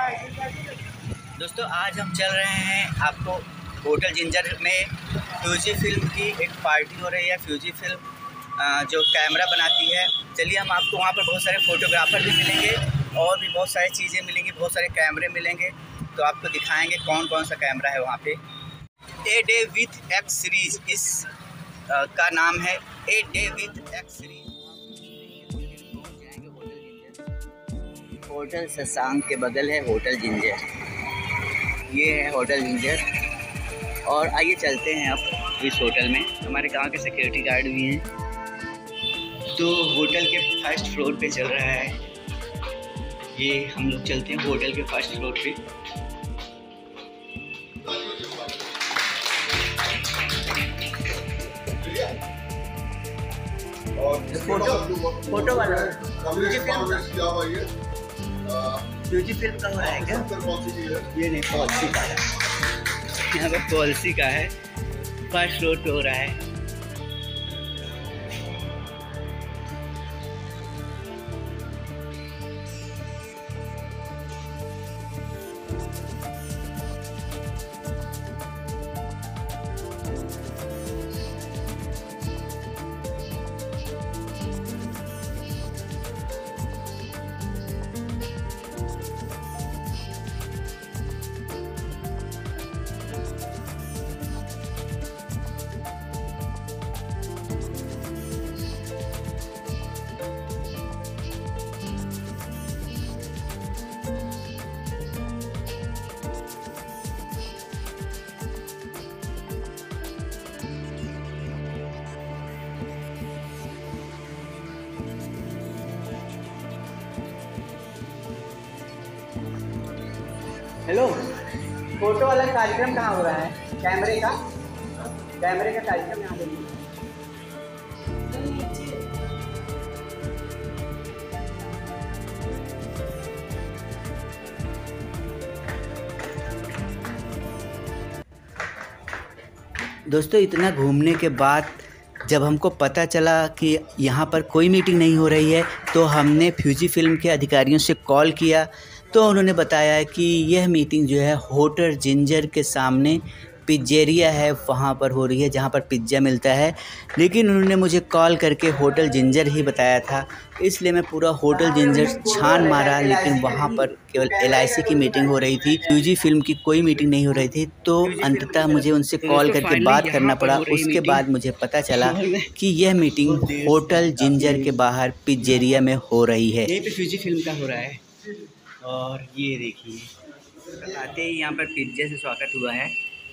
दोस्तों आज हम चल रहे हैं आपको होटल जिंजर में फ्यूजी फिल्म की एक पार्टी हो रही है। फ्यूजी फिल्म जो कैमरा बनाती है। चलिए हम आपको वहाँ पर बहुत सारे फ़ोटोग्राफ़र भी मिलेंगे और भी बहुत सारी चीज़ें मिलेंगी, बहुत सारे कैमरे मिलेंगे, तो आपको दिखाएंगे कौन कौन सा कैमरा है वहाँ पे। A day with X series इस का नाम है। A day with X series. Hotel Shashank के बगल है होटल जिंजर। ये है होटल जिंजर और आइए चलते हैं अब इस होटल में। हमारे गांव के सिक्योरिटी गार्ड भी हैं। तो होटल के फर्स्ट फ्लोर पे चल रहा है ये। हम लोग चलते हैं होटल के फर्स्ट फ्लोर पे। फोटो वाला फ्यूजी फिल्म का हो रहा है क्या? ये नहीं, पॉलिसी का है। यहाँ पे पॉलिसी का है, फर्स्ट फ्लोर पे हो रहा है। हेलो, फोटो वाला कार्यक्रम कहाँ हो रहा है? कैमरे का कार्यक्रम यहाँ देखिए। दोस्तों इतना घूमने के बाद जब हमको पता चला कि यहाँ पर कोई मीटिंग नहीं हो रही है, तो हमने फ्यूजी फिल्म के अधिकारियों से कॉल किया। तो उन्होंने बताया कि यह मीटिंग जो है होटल जिंजर के सामने पिज्जेरिया है वहाँ पर हो रही है, जहाँ पर पिज्ज़ा मिलता है। लेकिन उन्होंने मुझे कॉल करके होटल जिंजर ही बताया था, इसलिए मैं पूरा होटल जिंजर छान मारा। लेकिन वहाँ पर केवल LIC की मीटिंग हो रही थी, फ्यूजी फिल्म की कोई मीटिंग नहीं हो रही थी। तो अंततः मुझे उनसे कॉल करके बात करना पड़ा। उसके बाद मुझे पता चला कि यह मीटिंग होटल जिंजर के बाहर पिज्जेरिया में हो रही है। यहीं पे फ्यूजी फिल्म का हो रहा है। और ये देखिए आते ही यहाँ पर पिज्जे से स्वागत हुआ है।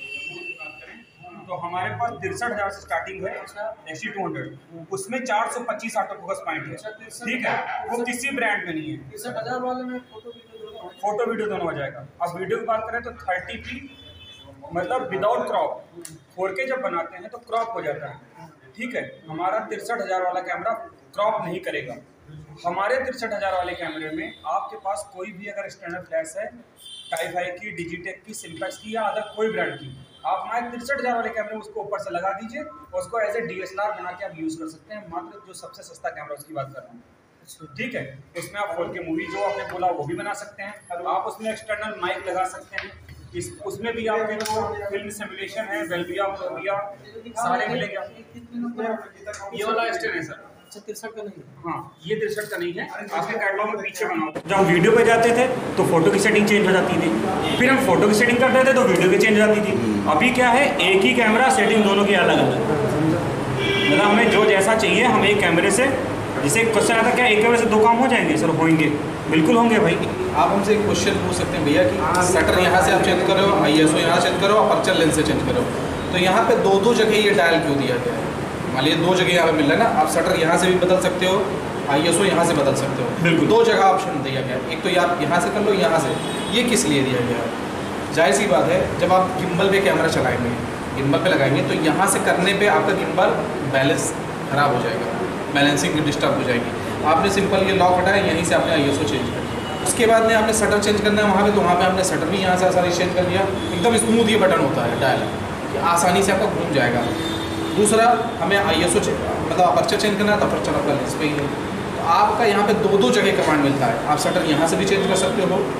तो हमारे पास 63,000 से स्टार्टिंग है XT200, उसमें 425 ऑटो फोकस पॉइंट है। ठीक है, वो किसी ब्रांड में नहीं है। 63,000 वाले में फोटो वीडियो दोनों हो जाएगा। अब वीडियो की बात करें तो 30p मतलब विदाउट क्रॉप। 4K जब बनाते हैं तो क्रॉप हो जाता है। ठीक है, हमारा 63,000 वाला कैमरा क्रॉप नहीं करेगा। हमारे 63,000 वाले कैमरे में आपके पास कोई भी अगर स्टैंडर्ड फ्लैश है, टाइफाई की, डिजिटेक की, सिंपैक्स की या अदर कोई ब्रांड की, आप हमारे 63,000 वाले कैमरे में उसको ऊपर से लगा दीजिए और उसको एज ए DSLR बना के आप यूज़ कर सकते हैं। मात्र जो सबसे सस्ता कैमरा उसकी बात कर रहा हूँ। ठीक है, उसमें आप 4K मूवी जो आपने बोला वो भी बना सकते हैं। आप उसमें एक्सटर्नल माइक लगा सकते हैं। उसमें भी आपके जो फिल्म सिमुलेशन है, वेल्विया, प्रोविया सारे मिलेंगे। ये वाला एक्सटर्न है सर। 63 का नहीं है। हाँ, ये 63 का नहीं है। आपके कैटलॉग में पीछे बनाओ। जब हम वीडियो पे जाते थे तो फोटो की सेटिंग चेंज हो जाती थी, फिर हम फोटो की सेटिंग करते थे तो वीडियो की चेंज हो जाती थी। अभी क्या है, एक ही कैमरा, सेटिंग दोनों की अलग अलग। मतलब हमें जो जैसा चाहिए हम एक कैमरे से, जैसे क्वेश्चन आता क्या एक कैमरे से 2 काम हो जाएंगे? सर होंगे, बिल्कुल होंगे भाई। आप हमसे एक क्वेश्चन पूछ सकते हैं भैया कि शटर यहाँ से आप चेंज करो, ISO यहाँ चेंज करो, अपर्चर लेंस से चेंज करो। तो यहाँ पे दो जगह ये डायल क्यों दिया गया है? मान लीजिए 2 जगह यहाँ पे मिल रहा है ना, आप शटर यहाँ से भी बदल सकते हो, ISO यहाँ से बदल सकते हो। बिल्कुल 2 जगह ऑप्शन दिया गया। एक तो आप यहाँ से कर लो, यहाँ से। ये किस लिए दिया गया है? जाहिर सी बात है, जब आप गिम्बल पे कैमरा चलाएंगे, गिम्बल पे लगाएंगे, तो यहाँ से करने पे आपका गिम्बल बैलेंस खराब हो जाएगा, बैलेंसिंग डिस्टर्ब हो जाएगी। आपने सिंपल ये लॉक हटाया, यहीं से आपने ISO चेंज कर दिया। उसके बाद में आपने शटर चेंज करना है वहाँ पे, तो वहाँ पे आपने शटर भी यहाँ से आसानी चेंज कर लिया। एकदम स्मूथ ये बटन होता है डायल, आसानी से आपका घूम जाएगा। दूसरा, हमें ISO मतलब अपर्चर चेंज करना है तो अपर्चर आपका लेंस पे ही है। तो आपका यहाँ पे 2 जगह कमांड मिलता है। आप शटर यहाँ से भी चेंज कर सकते हो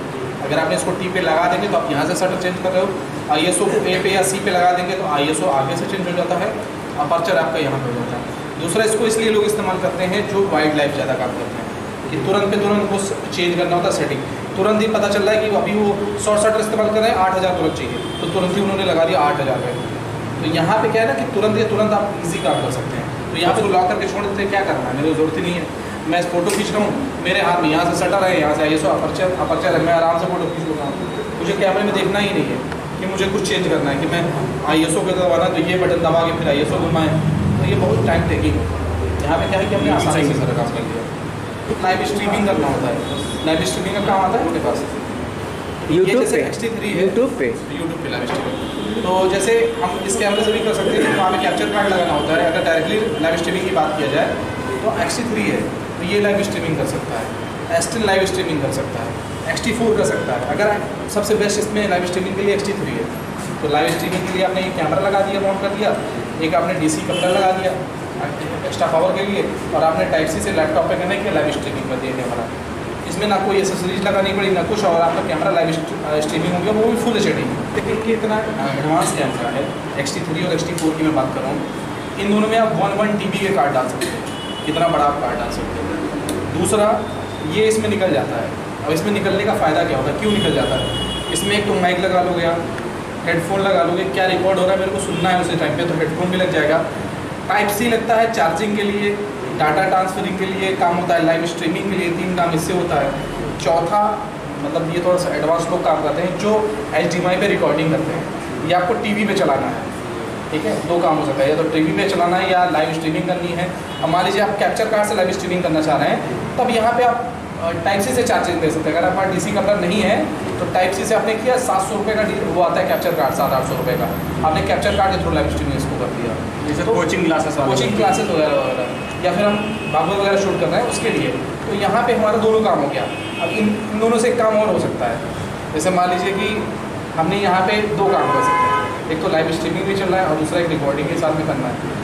अगर आपने इसको टी पे लगा देंगे तो आप यहाँ से शटर चेंज कर रहे हो, ISO को ए पे या सी पे लगा देंगे तो ISO आगे से चेंज हो जाता है, अपर्चर आपका यहाँ पे हो जाता है। दूसरा, इसको इसलिए लोग इस्तेमाल करते हैं जो वाइल्ड लाइफ ज़्यादा काम करते हैं कि तुरंत पे तुरंत वो चेंज करना होता है सेटिंग, तुरंत ही पता चल रहा है कि अभी वो शॉर्ट शटर इस्तेमाल कर रहे हैं 8000 तुरंत चाहिए, तो तुरंत ही उन्होंने लगा दिया 8000 में। तो यहाँ पे क्या है ना कि तुरंत आप इजी काम कर सकते हैं। तो यहाँ पे लॉक करके छोड़ देते हैं, क्या करना है, मेरी ज़रूरत ही नहीं है, मैं इस फोटो खींच रहा हूँ, मेरे हाथ में यहाँ से शटर है, यहाँ से ISO अपर्चर है, मैं आराम से फोटो खींच लूँगा। मुझे कैमरे में देखना ही नहीं है कि मुझे कुछ चेंज करना है कि मैं ISO को दबाना तो ये बटन दबा के फिर ISO घुमाएँ, तो ये बहुत टाइम टेकिंग है। यहाँ पे क्या है कि हमने आसानी से सारा काम कर लिया। लाइव स्ट्रीमिंग करना होता है, लाइव स्ट्रीमिंग का काम आता है मेरे पास यूट्यूब पे, X-T3 है, यूट्यूब पे लाइव स्ट्रीमिंग। तो जैसे हम इस कैमरे से भी कर सकते हैं, वहाँ पे कैप्चर कार्ड लगाना होता है। अगर डायरेक्टली लाइव स्ट्रीमिंग की बात किया जाए तो X-T3 है, तो ये लाइव स्ट्रीमिंग कर सकता है, S10 लाइव स्ट्रीमिंग कर सकता है, X-T4 कर सकता है। अगर सबसे बेस्ट इसमें लाइव स्ट्रीमिंग के लिए X-T3 है। तो लाइव स्ट्रीमिंग के लिए आपने ये कैमरा लगा दिया, माउंट कर दिया, एक आपने DC कपड़ा लगा दिया एक्स्ट्रा पावर के लिए, और आपने टाइप सी से लैपटॉप पे करने के लिए लाइव स्ट्रीमिंग कर दिया कैमरा। इसमें ना कोई एसेसरीज लगानी पड़ी ना कुछ, और आपका कैमरा लाइव स्ट्रीमिंग हो गया, वो भी फुल HD। देखिए कि इतना एडवांस कैमरा है, X-T3 और X-T4 की मैं बात कर रहा हूँ। इन दोनों में आप 1 TB के कार्ड डाल सकते हैं, कितना बड़ा आप कार्ड डाल सकते हैं। दूसरा, ये इसमें निकल जाता है। अब इसमें निकलने का फ़ायदा क्या होता है, क्यों निकल जाता है? इसमें एक तो माइक लगा लोगे आप, हेडफोन लगा लोगे, क्या रिकॉर्ड हो रहा है मेरे को सुनना है उसी टाइम पे, तो हेडफोन भी लग जाएगा। टाइप सी लगता है चार्जिंग के लिए, डाटा ट्रांसफरिंग के लिए काम होता है, लाइव स्ट्रीमिंग के लिए 3 काम इससे होता है। चौथा, मतलब ये थोड़ा सा एडवांस लोग काम करते हैं जो HDMI पे रिकॉर्डिंग करते हैं, या आपको TV पे चलाना है, ठीक है, 2 काम हो सकता है, या तो TV पे चलाना है या लाइव स्ट्रीमिंग करनी है। अब मान लीजिए आप कैप्चर कार्ड से लाइव स्ट्रीमिंग करना चाह रहे हैं, तब यहाँ पे आप टाइप सी से चार्जिंग दे सकते हैं। अगर आपका DC कपड़ा नहीं है तो टाइप सी से आपने किया, 700 रुपये का वो आता है कैप्चर कार्ड, 700-800 रुपये का, आपने कैप्चर कार्ड के थ्रू लाइव स्ट्रीमिंग इसको कर दिया। जैसे कोचिंग क्लासेस वगैरह, या फिर हम भागवत वगैरह शूट कर रहे हैं उसके लिए, तो यहाँ पे हमारा दोनों काम हो गया। अब इन दोनों से एक काम और हो सकता है, जैसे मान लीजिए कि हमने यहाँ पे 2 काम कर सकते हैं, एक तो लाइव स्ट्रीमिंग भी चल रहा है और दूसरा एक रिकॉर्डिंग के साथ में करना है।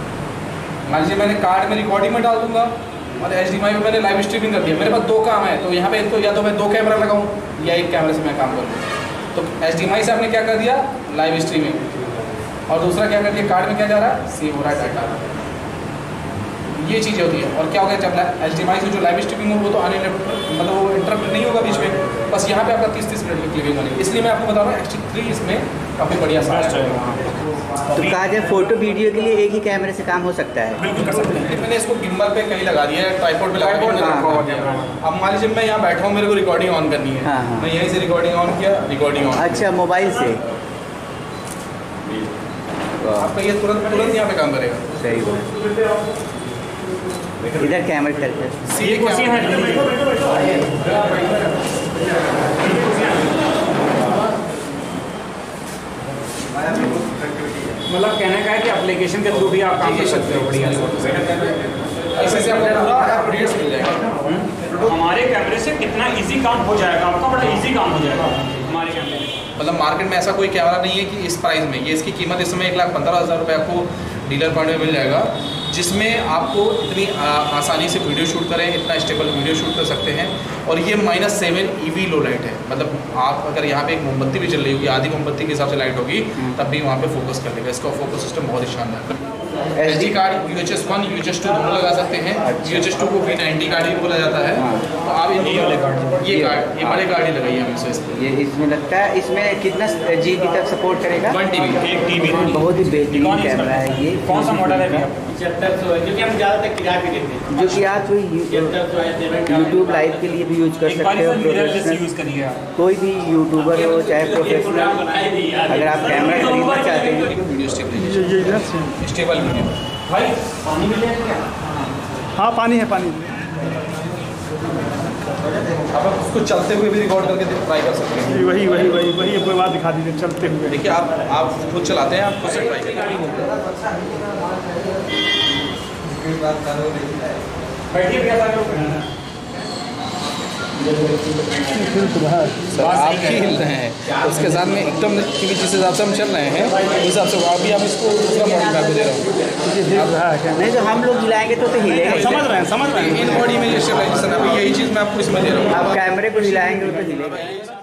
मान लीजिए मैंने कार्ड में रिकॉर्डिंग में डाल दूंगा और HDMI में मैंने लाइव स्ट्रीमिंग कर दिया, मेरे पास 2 काम है, तो यहाँ पे तो या तो मैं 2 कैमरा लगाऊँ या एक कैमरे से मैं काम करूँ। तो HDMI से आपने क्या कर दिया, लाइव स्ट्रीमिंग, और दूसरा क्या कर दिया, कार्ड में क्या जा रहा है, सेव हो रहा है डाटा। ये चीज़ होती है। और क्या होगा, जब HDMI से जो लाइव स्ट्रीमिंग हो वो तो मतलब वो इंटरप्ट नहीं होगा बीच में, बस यहाँ पे आपका 30-30 मिनट की क्लिपिंग होगी। इसलिए मैं आपको बता रहा हूँ X-T3 इसमें काफ़ी बढ़िया साइज है। तो कहा जाए फोटो वीडियो के लिए एक ही कैमरे से काम हो सकता है? बिल्कुल कर सकते हैं। मैंने इसको गिम्बल पे कहीं लगा दिया है, ट्राइपॉड पे लगा दिया। अब मान लीजिए मैं यहाँ बैठा हूँ, मेरे को रिकॉर्डिंग ऑन करनी है, मैं यहीं से रिकॉर्डिंग ऑन किया, रिकॉर्डिंग ऑन। अच्छा, मोबाइल से आपका ये तुरंत यहाँ पे काम करेगा। सही बात। इधर कैमरा करके ये कुर्सी है, मतलब कहने का है कि एप्लीकेशन के थ्रू भी आप काम कर सकते हो बढ़िया ऐसे से आपको अपडेट्स मिल जाएगा। हमारे कैमरे से कितना इजी काम हो जाएगा, आपका बड़ा इजी काम हो जाएगा हमारे कैमरे में। मतलब मार्केट में ऐसा कोई कैमरा नहीं है कि इस प्राइस में, ये इसकी कीमत इस समय 1,15,000 रुपये आपको डीलर पॉइंट में मिल जाएगा, जिसमें आपको इतनी आसानी से वीडियो शूट करें, इतना स्टेबल वीडियो शूट कर सकते हैं। और ये -7 EV लो लाइट है, मतलब आप अगर यहाँ पे एक मोमबत्ती भी चल रही होगी, आधी मोमबत्ती के हिसाब से लाइट होगी, तब भी वहाँ पे फोकस कर लेगा। इसका फोकस सिस्टम बहुत ही शानदार है। SD कार्ड UHS-1 UHS-2 दोनों लगा सकते हैं। UHS-2 को V90 कार्ड भी बोला जाता है। तो आप ये बड़े कार्ड ही लगाइए हमेशा इसमें। ये इसमें लगता है, इसमें कितना GB तक सपोर्ट करेगा? 1 TB। बहुत ही बेहतरीन कैमरा है ये। कौन सा मॉडल है भैया? 7500 है, क्योंकि हम ज़्यादातर किराए पे देते हैं, जो कि आप यूट्यूब लाइव के लिए भी यूज कर सकते हो। यूज़ करिए आप, कोई भी यूट्यूबर हो चाहे प्रोफेशनल, अगर आप कैमरा खरीदना चाहते हैं, वीडियो स्टेबल वीडियो। भाई पानी मिलेगा क्या? हाँ, पानी है, पानी। आप उसको चलते हुए भी रिकॉर्ड करके ट्राई कर सकते हैं। वही कोई बात दिखा दीजिए चलते हुए। देखिए आप खुद चलाते हैं, आप खुद से ट्राई करेंगे। बैठिए भैया सर आप ही हिल रहे हैं, उसके साथ में एकदम, क्योंकि जिस हिसाब से हम चल रहे हैं उस हिसाब से अभी आप इसको दूसरा मॉडल मैं आपको दे रहा हूँ। नहीं तो हम लोग हिलाएंगे तो हिलेगा। समझ रहे हैं। इन बॉडी में ये स्टेबलाइजेशन, अभी यही चीज़ मैं आपको इसमें दे रहा हूँ। आप कैमरे को हिलाएंगे तो हिलेगा।